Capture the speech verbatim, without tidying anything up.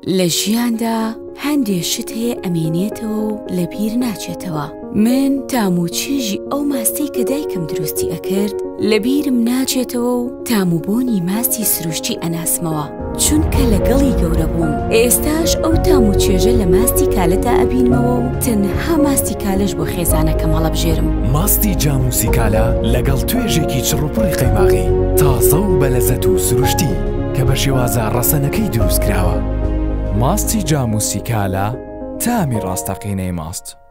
لە ژیاندا هەندێک شت هەیە ئەمێنێتەوە و لە بیر ناچێتەوە. من تام و چێژی ئەو ماستەی کە دایکم دروستی ئەکرد لە بیرم ناچێتەوە و تام و بۆنی ماستی سروشتی ئەناسمەوە، چونکە لەگەڵی گەورە بووم. ئێستاش ئەو تام و چێژە لە ماستی کالەدا ئەبینمەوە و تەنها ماستی کالەش بۆ خێزانەکەم هەڵەبژێرم. ماستی جاموسی کالە لەگەڵ توێژێکی چڕوپڕی قەیماغی تازە و بەلەزەت و سروشتی کە بە شێوازە ڕەسەنەکەی دروست کراوە. ماستی جاموسی کالە تامی ڕاستەقینەی ماست.